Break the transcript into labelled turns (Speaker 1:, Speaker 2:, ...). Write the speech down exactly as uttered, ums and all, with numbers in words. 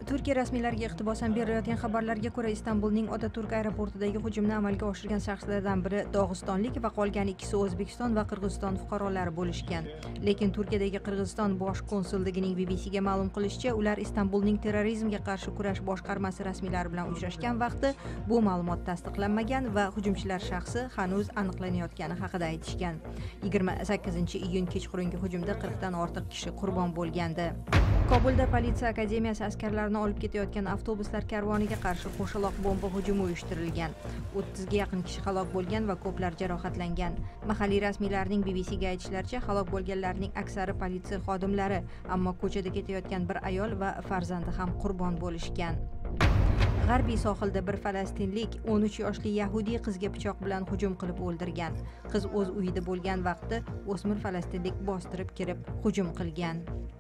Speaker 1: Turkiya rasmiylariga iqtibosan berilayotgan xabarlarga ko'ra, Istanbulning Otaturk aeroportidagi hujumni amalga oshirgan shaxslardan biri Dog'istonlik va qolgan ikkisi O'zbekiston va Qirg'iziston fuqarolari bo'lishgan. Lekin Turkiyadagi Qirg'iziston bosh konsulligining B B C ga ma'lum qilishicha, ular Istanbulning terrorizmga qarshi kurash boshqarmasi rasmiylari bilan uchrashgan vaqtda bu ma'lumot tasdiqlanmagan va hujumchilar shaxsi hanuz aniqlanayotgani haqida aytishgan. yigirma sakkizinchi iyun kechqurungi hujumda qirqdan ortiq kishi qurbon bo'lgandi. Kobulda politsiya akademiyasi askarlarini olib ketayotgan avtobuslar karvoniga qarshi qo'shaloq bomba hujumi uyushtirilgan. o'ttizga yaqin kishi halok bo'lgan va ko'plar jarohatlangan. Mahalliy rasmiylarning B B C ga aytishlaricha, halok bo'lganlarning aksari politsiya xodimlari, ammo ko'chada ketayotgan bir ayol va farzandi ham qurbon bo'lishgan. G'arbiy sohilda bir falastinlik o'n uch yoshli yahudiy qizga pichoq bilan hujum qilib o'ldirgan. Qiz o'z uyida bo'lgan vaqtda o'smir falastinlik bostirib kirib hujum qilgan.